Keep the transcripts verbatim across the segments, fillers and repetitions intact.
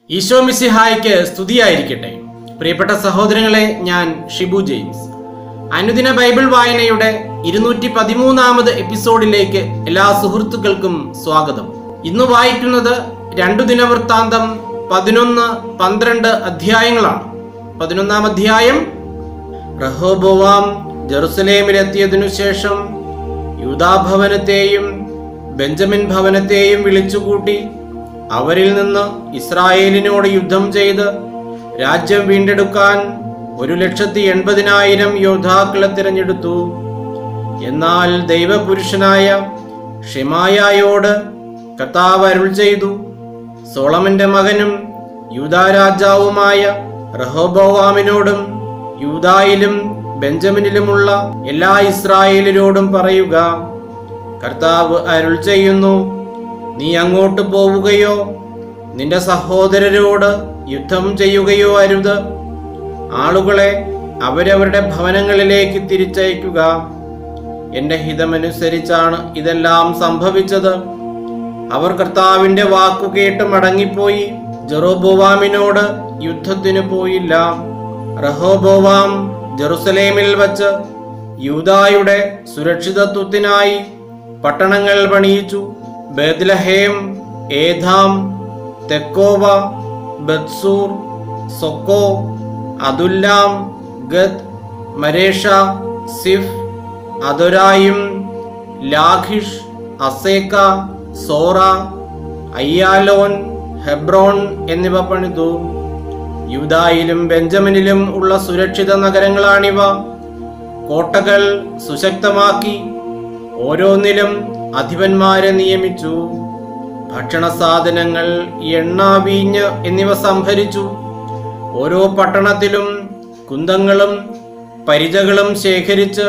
ഈശോ മിശിഹായ്ക്ക് സ്തുതിയായിരിക്കട്ടെ. പ്രിയപ്പെട്ട സഹോദരങ്ങളെ, ഞാൻ ഷിബു ജെയിംസ്. അനുദിന ബൈബിൾ വായനയുടെ ഇരുന്നൂറ്റി പതിമൂന്നാമത് എപ്പിസോഡിലേക്ക് എല്ലാ സുഹൃത്തുക്കൾക്കും സ്വാഗതം. ഇന്ന് വായിക്കുന്നത് രണ്ടു ദിനവൃത്താന്തം പതിനൊന്ന് പന്ത്രണ്ട് അധ്യായങ്ങളാണ്. പതിനൊന്നാം അധ്യായം, റഹോബോവാം ജെറുസലേമിലെത്തിയതിനു ശേഷം യൂദാഭവനത്തെയും ബെഞ്ചമിൻ ഭവനത്തെയും വിളിച്ചുകൂട്ടി അവരിൽ നിന്ന് ഇസ്രായേലിനോട് യുദ്ധം ചെയ്ത് രാജ്യം വീണ്ടെടുക്കാൻ ഒരു ലക്ഷത്തി എൺപതിനായിരം യോദ്ധാക്കളെ തിരഞ്ഞെടുത്തു. എന്നാൽ ദൈവപുരുഷനായ ഷെമായായോട് കർത്താവ് അരുൾ ചെയ്തു, സോളമന്റെ മകനും യൂദാ രാജാവുമായ റഹോബോവാമിനോടും യൂദായിലും ബെഞ്ചമിനിലുമുള്ള എല്ലാ ഇസ്രായേലിനോടും പറയുക, കർത്താവ് അരുൾ ചെയ്യുന്നു, നീ അങ്ങോട്ട് പോവുകയോ നിന്റെ സഹോദരരോട് യുദ്ധം ചെയ്യുകയോ അരുത്. ആളുകളെ അവരവരുടെ ഭവനങ്ങളിലേക്ക് തിരിച്ചയക്കുക. എന്റെ ഹിതമനുസരിച്ചാണ് ഇതെല്ലാം സംഭവിച്ചത്. അവർ കർത്താവിന്റെ വാക്കു കേട്ട് മടങ്ങിപ്പോയി ജെറോബോവാമിനോട് യുദ്ധത്തിന് പോയില്ല. റഹോബോവാം ജെറുസലേമിൽ വച്ച് യൂദായുടെ സുരക്ഷിതത്വത്തിനായി പട്ടണങ്ങൾ പണിയിച്ചു. ബേത്ലഹേം, ഏഥാം, തെക്കോവ, ബത്സൂർ, സൊക്കോ, അതുല്ലാം, ഗത്ത്, മരേഷ, സിഫ്, അദോരായിം, ലാഖിഷ്, അസേക്ക, സോറ, അയ്യാലോൻ, ഹെബ്രോൺ എന്നിവ പണിതു. യൂദായിലും ബെഞ്ചമിനിലും ഉള്ള സുരക്ഷിത നഗരങ്ങളാണിവ. കോട്ടകൾ സുശക്തമാക്കി ഓരോന്നിലും അധിപന്മാരെ നിയമിച്ചു. ഭക്ഷണ സാധനങ്ങൾ, എണ്ണ, വീഞ്ഞ് എന്നിവ സംഭരിച്ചു. ഓരോ പട്ടണത്തിലും കുന്തങ്ങളും പരിചകളും ശേഖരിച്ച്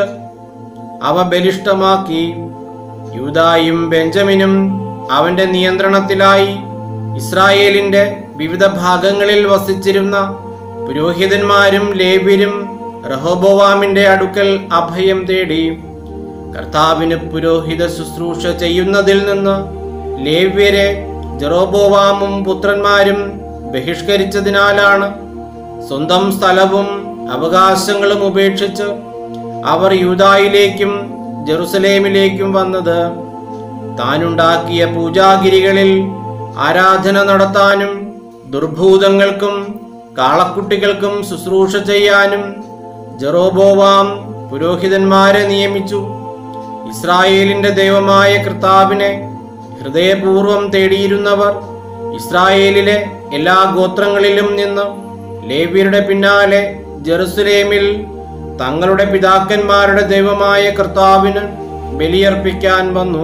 അവ ബലിഷ്ഠമാക്കി. യൂദായും ബെഞ്ചമിനും അവന്റെ നിയന്ത്രണത്തിലായി. ഇസ്രായേലിന്റെ വിവിധ ഭാഗങ്ങളിൽ വസിച്ചിരുന്ന പുരോഹിതന്മാരും ലേവ്യരും റഹോബോവാമിന്റെ അടുക്കൽ അഭയം തേടി. കർത്താവിന് പുരോഹിത ശുശ്രൂഷ ചെയ്യുന്നതിൽ നിന്ന് ലേവ്യരെ ജെറോബോവാമും പുത്രന്മാരും ബഹിഷ്കരിച്ചതിനാലാണ് സ്വന്തം സ്ഥലവും അവകാശങ്ങളും ഉപേക്ഷിച്ച് അവർ യൂദായിലേക്കും ജെറുസലേമിലേക്കും വന്നത്. താനുണ്ടാക്കിയ പൂജാഗിരികളിൽ ആരാധന നടത്താനും ദുർഭൂതങ്ങൾക്കും കാളക്കുട്ടികൾക്കും ശുശ്രൂഷ ചെയ്യാനും ജെറോബോവാം പുരോഹിതന്മാരെ നിയമിച്ചു. ഇസ്രായേലിന്റെ ദൈവമായ കർത്താവിനെ ഹൃദയപൂർവം തേടിയിരുന്നവർ ഇസ്രായേലിലെ എല്ലാ ഗോത്രങ്ങളിലും നിന്ന് ലേവ്യരുടെ പിന്നാലെ ജെറുസലേമിൽ തങ്ങളുടെ പിതാക്കന്മാരുടെ ദൈവമായ കർത്താവിന് ബലിയർപ്പിക്കാൻ വന്നു.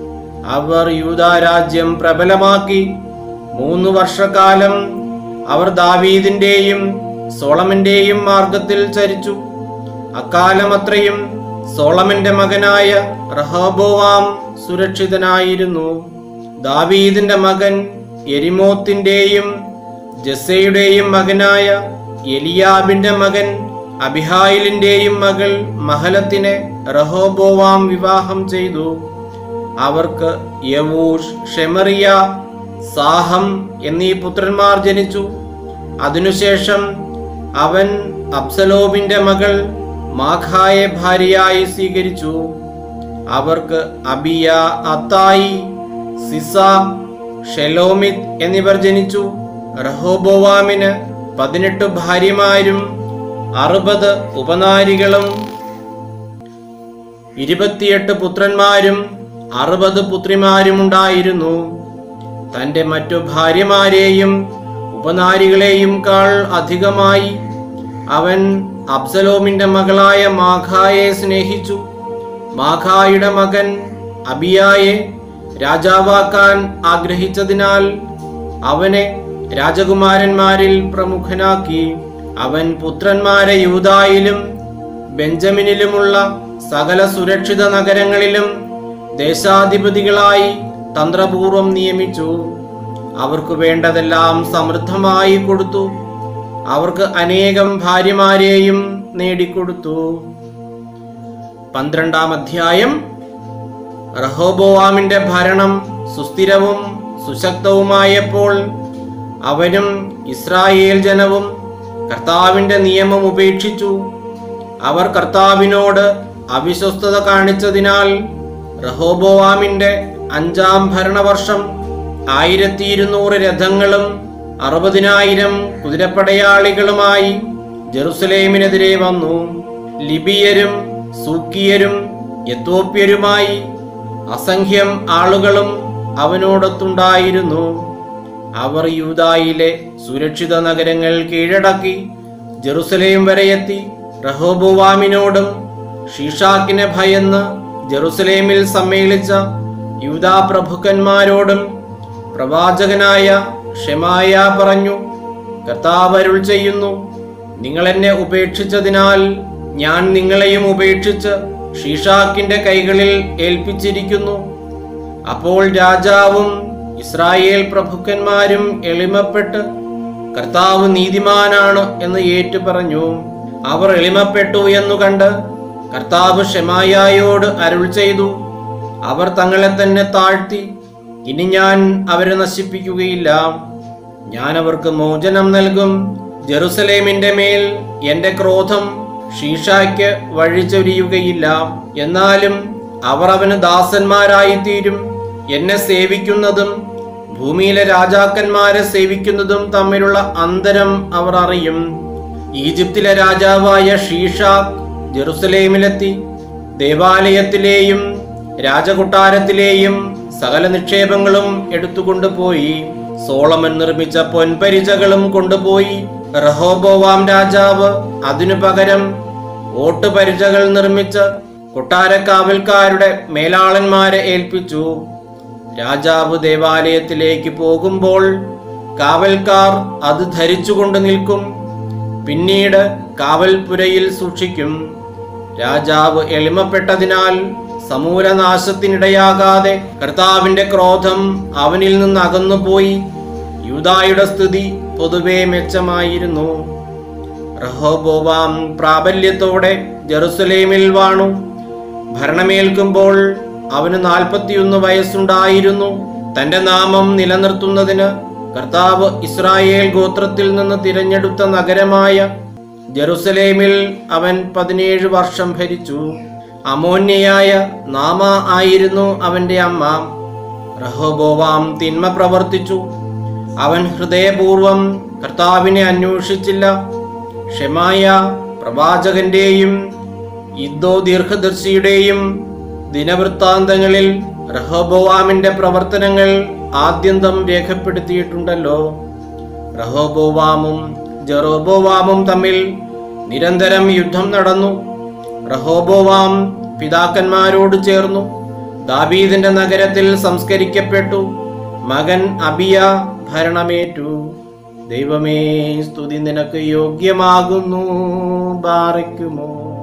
അവർ യൂദാ രാജ്യം പ്രബലമാക്കി. മൂന്നു വർഷക്കാലം അവർ ദാവീദിന്റെയും സോളമന്റെയും മാർഗത്തിൽ ചരിച്ചു. അക്കാലമത്രയും സോളമന്റെ മകനായ റഹോബോവാം സുരക്ഷിതനായിരുന്നു. ദാവീദിന്റെ മകൻ യെരിമോത്തിന്റെയും ജസ്സയുടെയും മകനായ എലിയാബിന്റെ മകൻ അബിഹായിലിന്റെയും മകൾ മഹലത്തിനെ റഹോബോവാം വിവാഹം ചെയ്തു. അവർക്ക് യവൂഷ്, ഷെമറിയ, സാഹം എന്നീ പുത്രന്മാർ ജനിച്ചു. അതിനുശേഷം അവൻ അബ്സലോമിന്റെ മകൾ മാഖായെ ഭാര്യയായി സ്വീകരിച്ചു. അവർക്ക് അബിയ, അത്തായി, സിസ, ഷെലോമിത് എന്നിവർ ജനിച്ചു. റഹോബോവാമിന് പതിനെട്ട് ഭാര്യമാരും അറുപത് ഉപനാരികളും ഇരുപത്തിയെട്ട് പുത്രന്മാരും അറുപത് പുത്രിമാരും ഉണ്ടായിരുന്നു. തന്റെ മറ്റു ഭാര്യമാരെയും ഉപനാരികളെയും കാൾ അധികമായി അവൻ അബ്സലോമിന്റെ മകളായ മാഖായെ സ്നേഹിച്ചു. മാഖായുടെ മകൻ അബിയായെ രാജാവാക്കാൻ ആഗ്രഹിച്ചതിനാൽ അവനെ രാജകുമാരന്മാരിൽ പ്രമുഖനാക്കി. അവൻ പുത്രന്മാരെ യൂദായിലും ബെഞ്ചമിനിലുമുള്ള സകല സുരക്ഷിത നഗരങ്ങളിലും ദേശാധിപതികളായി തന്ത്രപൂർവം നിയമിച്ചു. അവർക്ക് വേണ്ടതെല്ലാം സമൃദ്ധമായി കൊടുത്തു. അവർക്ക് അനേകം ഭാര്യമാരെയും നേടിക്കൊടുത്തു. പന്ത്രണ്ടാം അധ്യായം, റഹോബോവാമിന്റെ ഭരണം സുസ്ഥിരവും സുശക്തവുമായപ്പോൾ അവനും ഇസ്രായേൽ ജനവും കർത്താവിന്റെ നിയമം ഉപേക്ഷിച്ചു. അവർ കർത്താവിനോട് അവിശ്വസ്തത കാണിച്ചതിനാൽ റഹോബോവാമിന്റെ അഞ്ചാം ഭരണവർഷം ആയിരത്തി ഇരുന്നൂറ് രഥങ്ങളും അറുപതിനായിരം കുതിരപ്പടയാളികളുമായി ജെറുസലേമിനെതിരെ വന്നു. ലിബിയരും സൂക്കിയരും എത്യോപ്യരുമായി അസംഖ്യം ആളുകളും അവനോടൊത്തുണ്ടായിരുന്നു. അവർ യൂദായിലെ സുരക്ഷിത നഗരങ്ങൾ കീഴടക്കി ജെറുസലേം വരെയെത്തി. റഹോബോവാമിനോടും ഷീഷാക്കിനെ ഭയന്ന് ജെറുസലേമിൽ സമ്മേളിച്ച യൂദാ പ്രഭുക്കന്മാരോടും പ്രവാചകനായ ഷെമായ പറഞ്ഞു, കർത്താവ് അരുൾ ചെയ്യുന്നു, നിങ്ങൾ എന്നെ ഉപേക്ഷിച്ചതിനാൽ ഞാൻ നിങ്ങളെയും ഉപേക്ഷിച്ച് ഷീഷാക്കിന്റെ കൈകളിൽ ഏൽപ്പിച്ചിരിക്കുന്നു. അപ്പോൾ രാജാവും ഇസ്രായേൽ പ്രഭുക്കന്മാരും എളിമപ്പെട്ട് കർത്താവ് നീതിമാനാണ് എന്ന് ഏറ്റു പറഞ്ഞു. അവർ എളിമപ്പെട്ടു എന്നു കണ്ട് കർത്താവ് ഷെമായായോട് അരുൾ ചെയ്തു, അവർ തങ്ങളെ തന്നെ താഴ്ത്തി, ഇനി ഞാൻ അവരെ നശിപ്പിക്കുകയില്ല. ഞാൻ അവർക്ക് മോചനം നൽകും. ജെറുസലേമിന്റെ മേൽ എന്റെ ക്രോധം ഷീഷായ്ക്ക് വഴിചൊരിയുകയില്ല. എന്നാലും അവർ അവന് ദാസന്മാരായിത്തീരും. എന്നെ സേവിക്കുന്നതും ഭൂമിയിലെ രാജാക്കന്മാരെ സേവിക്കുന്നതും തമ്മിലുള്ള അന്തരം അവർ അറിയും. ഈജിപ്തിലെ രാജാവായ ഷീഷാക്ക് ജെറുസലേമിലെത്തി ദേവാലയത്തിലെയും രാജകൊട്ടാരത്തിലെയും സകല നിക്ഷേപങ്ങളും എടുത്തുകൊണ്ടുപോയി. സോളമൻ നിർമ്മിച്ച പൊൻപരിചകളും കൊണ്ടുപോയി. റഹോബോവാം രാജാവ് അതിനു പകരം ഓട്ടുപരിചകൾ നിർമ്മിച്ച് കൊട്ടാരക്കാവൽക്കാരുടെ മേലാളന്മാരെ ഏൽപ്പിച്ചു. രാജാവ് ദേവാലയത്തിലേക്ക് പോകുമ്പോൾ കാവൽക്കാർ അത് ധരിച്ചുകൊണ്ട് നിൽക്കും. പിന്നീട് കാവൽപുരയിൽ സൂക്ഷിക്കും. രാജാവ് എളിമപ്പെട്ടതിനാൽ സമൂലനാശത്തിനിടയാകാതെ കർത്താവിന്റെ ക്രോധം അവനിൽ നിന്ന് അകന്നുപോയി. യൂദായുടെ സ്ഥിതി പൊതുവെ മെച്ചമായിരുന്നു. റഹോബോവാം പ്രാബല്യത്തോടെ ജെറുസലേമിൽ വാണു. ഭരണമേൽക്കുമ്പോൾ അവന് നാൽപ്പത്തിയൊന്ന് വയസ്സുണ്ടായിരുന്നു. തന്റെ നാമം നിലനിർത്തുന്നതിന് കർത്താവ് ഇസ്രായേൽ ഗോത്രത്തിൽ നിന്ന് തിരഞ്ഞെടുത്ത നഗരമായ ജെറുസലേമിൽ അവൻ പതിനേഴ് വർഷം ഭരിച്ചു. അമോന്യയായ നാമ ആയിരുന്നു അവന്റെ അമ്മ. റഹോബോവാം തിന്മ പ്രവർത്തിച്ചു. അവൻ ഹൃദയപൂർവം കർത്താവിനെ അന്വേഷിച്ചില്ല. ഷെമായ പ്രവാചകന്റെയും ഇദ്ദോ ദീർഘദർശിയുടെയും ദിനവൃത്താന്തങ്ങളിൽ റഹോബോവാമിന്റെ പ്രവർത്തനങ്ങൾ ആദ്യന്തം രേഖപ്പെടുത്തിയിട്ടുണ്ടല്ലോ. റഹോബോവാമും ജെറോബോവാമും തമ്മിൽ നിരന്തരം യുദ്ധം നടന്നു. റഹോബോവാം പിതാക്കന്മാരോട് ചേർന്നു ദാവീദിന്റെ നഗരത്തിൽ സംസ്കരിക്കപ്പെട്ടു. മകൻ അബിയ ഭരണമേറ്റു. ദൈവമേ, സ്തുതി നിനക്ക് യോഗ്യമാകുന്നു. ബാറയ്ക്കുമോ.